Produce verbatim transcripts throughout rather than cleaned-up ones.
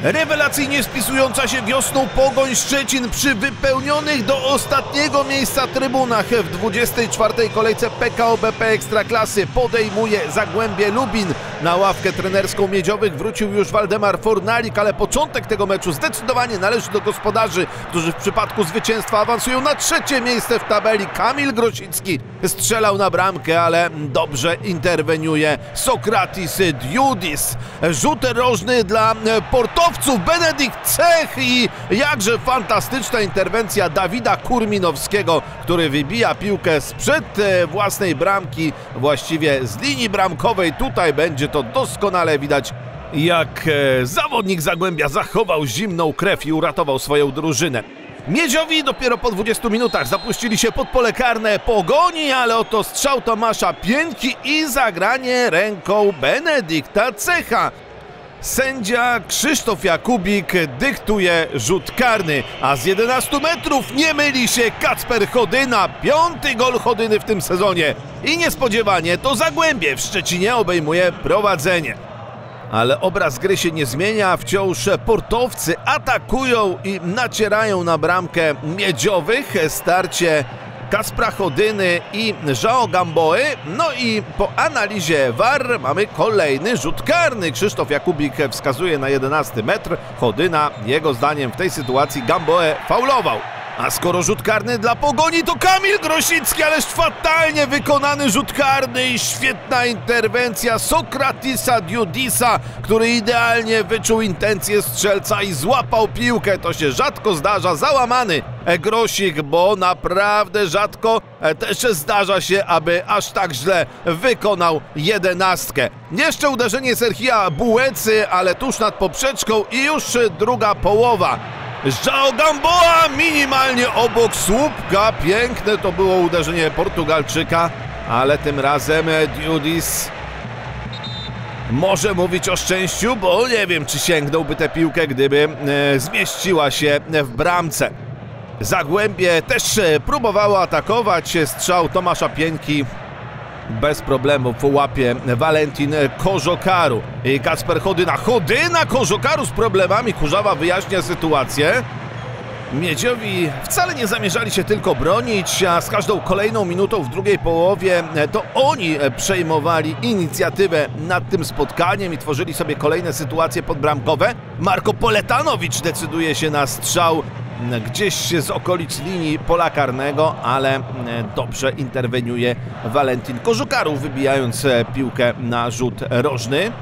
Rewelacyjnie spisująca się wiosną Pogoń Szczecin przy wypełnionych do ostatniego miejsca trybunach w dwudziestej czwartej kolejce P K O B P Ekstraklasy podejmuje Zagłębie Lubin. Na ławkę trenerską Miedziowych wrócił już Waldemar Fornalik, ale początek tego meczu zdecydowanie należy do gospodarzy, którzy w przypadku zwycięstwa awansują na trzecie miejsce w tabeli. Kamil Grosicki strzelał na bramkę, ale dobrze interweniuje Sokratis Diudis. Rzut rożny dla portowców Benedykt Cech i jakże fantastyczna interwencja Dawida Kurminowskiego, który wybija piłkę sprzed własnej bramki, właściwie z linii bramkowej. Tutaj będzie to doskonale widać, jak zawodnik Zagłębia zachował zimną krew i uratował swoją drużynę. Miedziowi dopiero po dwudziestu minutach zapuścili się pod pole karne Pogoni, ale oto strzał Tomasza Pieńki i zagranie ręką Benedykta Cecha. Sędzia Krzysztof Jakubik dyktuje rzut karny, a z jedenastu metrów nie myli się Kacper Chodyna. Piąty gol Chodyny w tym sezonie i niespodziewanie to Zagłębie w Szczecinie obejmuje prowadzenie. Ale obraz gry się nie zmienia, wciąż portowcy atakują i nacierają na bramkę Miedziowych. Starcie Kacpra Chodyny i João Gamboe. No i po analizie V A R mamy kolejny rzut karny. Krzysztof Jakubik wskazuje na jedenasty metr. Chodyna, jego zdaniem w tej sytuacji Gamboe faulował. A skoro rzut karny dla Pogoni, to Kamil Grosicki, ależ fatalnie wykonany rzut karny i świetna interwencja Sokratisa Diudisa, który idealnie wyczuł intencje strzelca i złapał piłkę. To się rzadko zdarza, załamany Grosik, bo naprawdę rzadko też zdarza się, aby aż tak źle wykonał jedenastkę. Jeszcze uderzenie Serhija Bułecy, ale tuż nad poprzeczką i już druga połowa. João Gamboa minimalnie obok słupka. Piękne to było uderzenie Portugalczyka, ale tym razem Diudis może mówić o szczęściu, bo nie wiem, czy sięgnąłby tę piłkę, gdyby e, zmieściła się w bramce. Zagłębie też próbowało atakować. Strzał Tomasza Pieńki bez problemów łapie Valentin Kożokaru. I Kacper Chodyna. Chodyna Kożokaru z problemami. Kurzawa wyjaśnia sytuację. Miedziowi wcale nie zamierzali się tylko bronić, a z każdą kolejną minutą w drugiej połowie to oni przejmowali inicjatywę nad tym spotkaniem i tworzyli sobie kolejne sytuacje podbramkowe. Marko Poletanowicz decyduje się na strzał gdzieś z okolic linii pola karnego, ale dobrze interweniuje Valentin Kożokaru, wybijając piłkę na rzut rożny.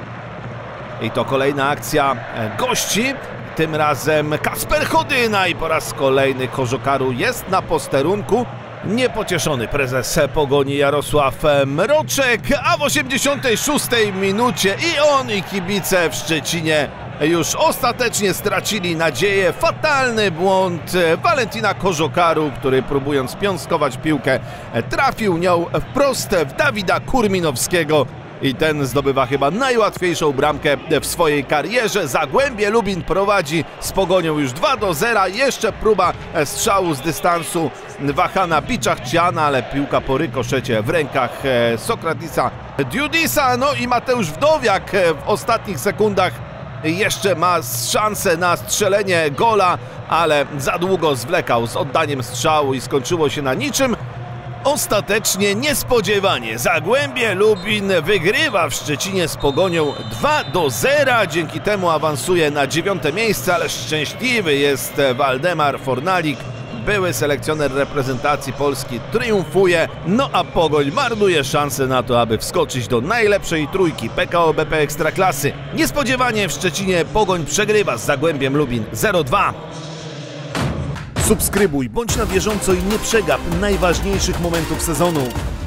I to kolejna akcja gości. Tym razem Kacper Chodyna i po raz kolejny Kożokaru jest na posterunku. Niepocieszony prezes Pogoni Jarosław Mroczek, a w osiemdziesiątej szóstej minucie i on, i kibice w Szczecinie już ostatecznie stracili nadzieję. Fatalny błąd Valentina Kożokaru, który próbując piąskować piłkę trafił nią wprost w Dawida Kurminowskiego. I ten zdobywa chyba najłatwiejszą bramkę w swojej karierze. Zagłębie Lubin prowadzi z Pogonią już dwa do zera. Jeszcze próba strzału z dystansu Wahana Biczachciana, ale piłka po rykoszecie w rękach Sokratisa Diudisa. No i Mateusz Wdowiak w ostatnich sekundach jeszcze ma szansę na strzelenie gola, ale za długo zwlekał z oddaniem strzału i skończyło się na niczym. Ostatecznie niespodziewanie Zagłębie Lubin wygrywa w Szczecinie z Pogonią dwa do zera. Dzięki temu awansuje na dziewiąte miejsce, ale szczęśliwy jest Waldemar Fornalik. Były selekcjoner reprezentacji Polski triumfuje, no a Pogoń marnuje szansę na to, aby wskoczyć do najlepszej trójki P K O B P Ekstraklasy. Niespodziewanie w Szczecinie Pogoń przegrywa z Zagłębiem Lubin zero dwa. Subskrybuj, bądź na bieżąco i nie przegap najważniejszych momentów sezonu.